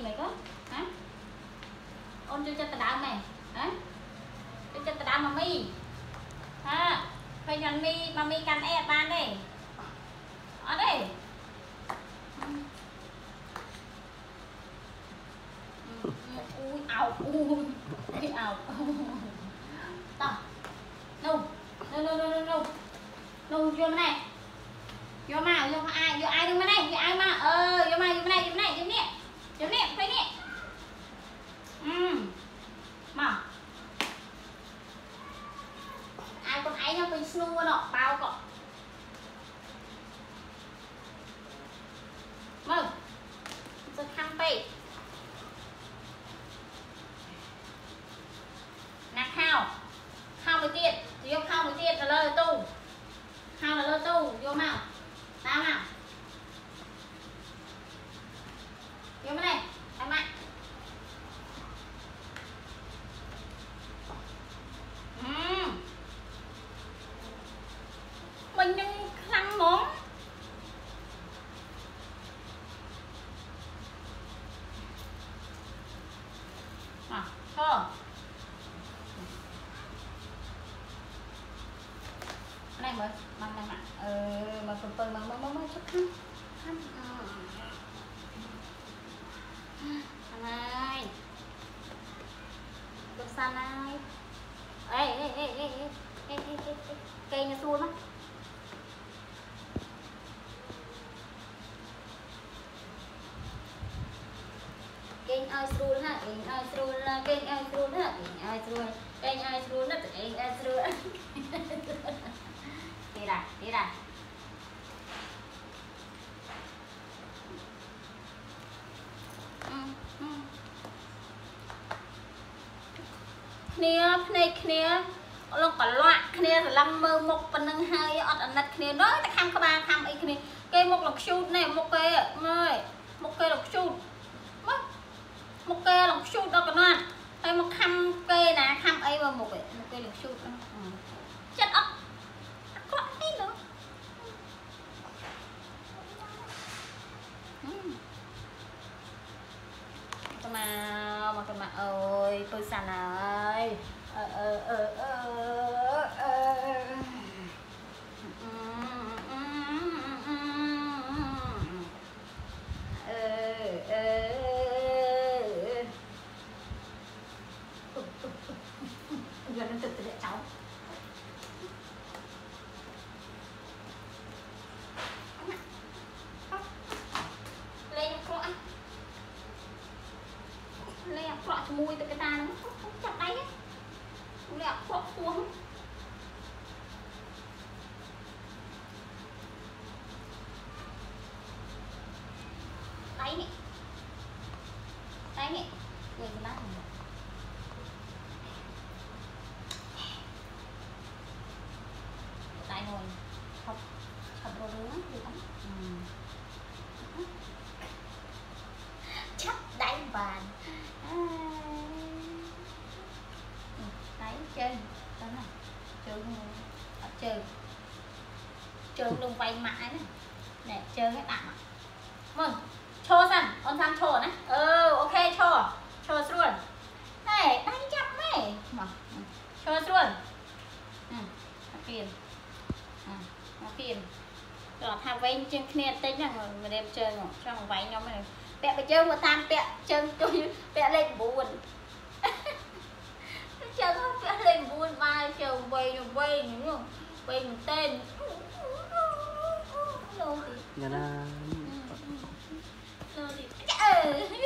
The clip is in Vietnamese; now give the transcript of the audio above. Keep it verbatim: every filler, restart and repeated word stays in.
mày có hả ôn cho cho tao đau mày hả cho cho tao đau mà mi ha phải nhận mi mà mi cắn e ban đây ở đây ui ảo ui ảo tao no no no no no no no vô này vô mà vô ai vô ai đứng bên này vô ai mà ờ vô mà vô bên này vô bên này vô nè vô nè phải nè um mà ai con ấy nó phải snua nó bao cọ mừngจะทำไปนักข้าวข้าวไปเตี้ยยกข้าวไปเตี้ยจะเลยตู้ข้าวเลยตู้โยมเอาตามเอาโยมมาเลยไปมาอืมmình nhưng khăn món à thôi này mới mang mang mang ờ mà phần phần mang mang mang mang chút khăn khăn này được sao này ê ê ê ê ê ê ê ê cây nhà xuôi mắt kênh ai xuôi ha kênh ai xuôi là kênh ai xuôi ha kênh ai xuôi kênh ai xuôi nó kênh ai xuôi đi ra đi ra khnia này khnia lông cả loạn khnia là lâm mơ một phần nâng hai ọt ẩn nát khnia nói ta khăm các ba khăm ấy khnia cây một lọc shoot này một cây ơi một cây lọc shoot mất một cây lọc shoot đó còn non hay một khăm cây nè khăm ấy vào một cái một cây lọc shoot chất ấp có ấy nữa mà mà mà ơi tôi sàn ơi ờ ờ ờ ờ ờ giờ nó tự tự cháu lên con ăn lên cọ cho mùi từ cái ta nó không, không chặt tay ấy lên cọ xuống tay nè tay nè người cái bát này tay ngồi học học đồ nướng gì đó ừ. chắc đánh bàn đấy chơi đó này chơi chơi chơi lung quay mãi này nè chơi hết bạn ạ mừng cho sẵn con sang cho này ừ ok cho cho luôn này đánh chặt này mà cho luôn ừ tiền à tiền rồi tham vay trên kia tính rằng mà đem chơi ngỏ trong váy nhóm này bẹ phải chơi một tam bẹ chân tôi bẹ lên buồn chơi thôi bẹ lên buồn vai chơi quay quay những quay một tên lô thì lô thì